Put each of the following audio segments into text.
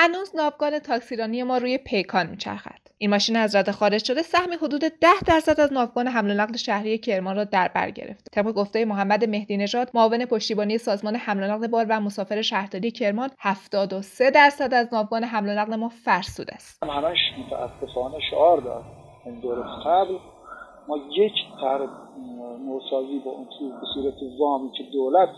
هنوز ناوگان تاکسیرانی ما روی پیکان میچرخد. این ماشین از رده خارج شده سهمی حدود 10% از ناوگان حمل و نقل شهری کرمان را در بر گرفته. طبق گفته محمد مهدی نژاد، معاون پشتیبانی سازمان حمل و نقل بار و مسافر شهرداری کرمان، 73% از ناوگان حمل و نقل ما فرسوده است. همش متاسفانه شعار داد. این دور قبل ما یک طرح نوسازی به صورت وامی که دولت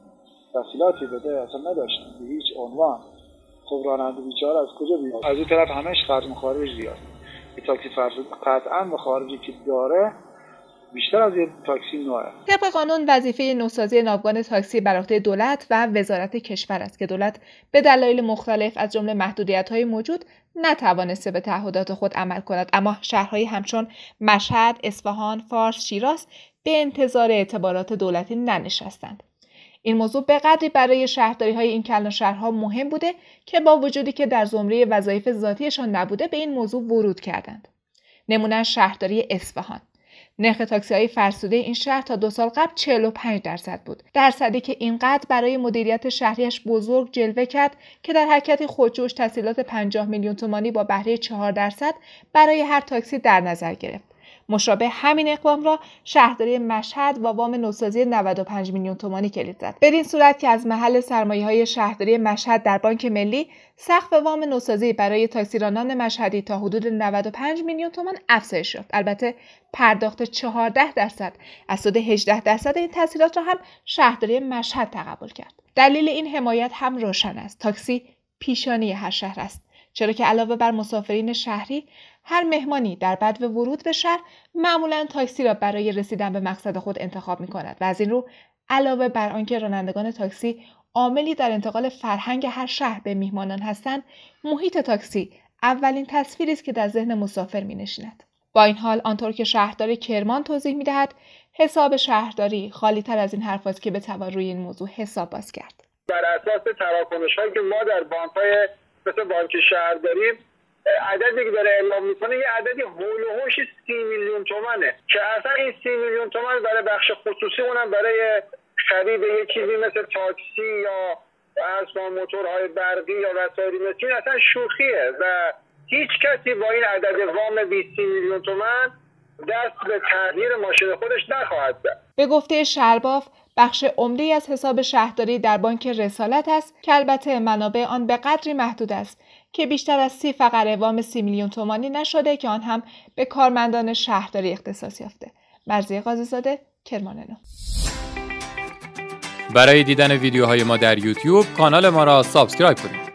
تسهیلاتی بده اصلا نداشتیم به هیچ عنوان. خب راننده بیچاره از کجا بیاد؟ از این طرف همش خرج مخارج زیاد. این تاکسی فرسود قطعا مخارجی که داره بیشتر از یه تاکسی نوعه. طبق قانون وظیفه نوسازی ناوگان تاکسی بر عهده دولت و وزارت کشور است که دولت به دلایل مختلف از جمله محدودیت‌های موجود نتوانسته به تعهدات خود عمل کند، اما شهرهایی همچون مشهد، اصفهان، فارس، شیراز به انتظار اعتبارات دولتی ننشستند. این موضوع به قدری برای شهرداری‌های این کلان شهرها مهم بوده که با وجودی که در زمره وظایف ذاتیشان نبوده به این موضوع ورود کردند. نمونه شهرداری اصفهان. نرخ تاکسی‌های فرسوده این شهر تا 2 سال قبل 45% بود. درصدی که اینقدر برای مدیریت شهریش بزرگ جلوه کرد که در حرکت خودجوش تسهیلات 50 میلیون تومانی با بهره 4% برای هر تاکسی در نظر گرفت. مشابه همین اقدام را شهرداری مشهد با وام نوسازی 95 میلیون تومانی کلید زد. بدین صورت که از محل سرمایه‌های شهرداری مشهد در بانک ملی سقف وام نوسازی برای تاکسیرانان مشهدی تا حدود 95 میلیون تومان افزایش یافت. البته پرداخت 14% از سود 18% این تسهیلات را هم شهرداری مشهد تقبل کرد. دلیل این حمایت هم روشن است. تاکسی پیشانی هر شهر است، چرا که علاوه بر مسافرین شهری، هر مهمانی در بدو ورود به شهر معمولاً تاکسی را برای رسیدن به مقصد خود انتخاب می‌کند و از این رو علاوه بر آنکه رانندگان تاکسی عاملی در انتقال فرهنگ هر شهر به میهمانان هستند، محیط تاکسی اولین تصویری است که در ذهن مسافر می‌نشیند. با این حال آنطور که شهردار کرمان توضیح می‌دهد، حساب شهرداری خالی‌تر از این حرف است که بتوان روی این موضوع حساب باز کرد. بر اساس تراکنش‌هایی که ما در بانک‌های مثل بانک شهرداری عددی که داره اعلام میکنه یه عددی هول و هوش 30 میلیون تومنه که اصلا این 30 میلیون تومن برای بخش خصوصی اونم برای خرید یه چیزی مثل تاکسی یا اسباب موتورهای برقی یا وسایل مثل اصلا شوخیه و هیچ کسی با این عدد وام 20 میلیون تومن دست به تغییر ماشین خودش نخواهد زد. به گفته شرباف، بخش عمده‌ای از حساب شهرداری در بانک رسالت است که البته منابع آن به قدری محدود است که بیشتر از 30 فقره وام 30 میلیون تومانی نشده که آن هم به کارمندان شهرداری اختصاص یافته. مرضیه قاضی‌زاده، کرمان 9. برای دیدن ویدیوهای ما در یوتیوب کانال ما را سابسکرایب کنید.